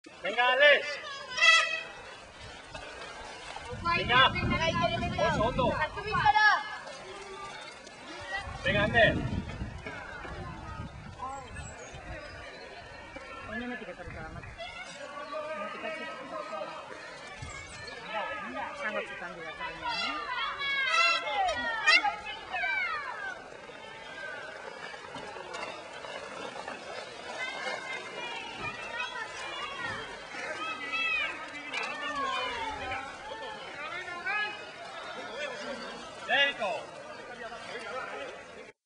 Venga, Alex. Venga. Otto. Venga, Ander. 3月30日だからね。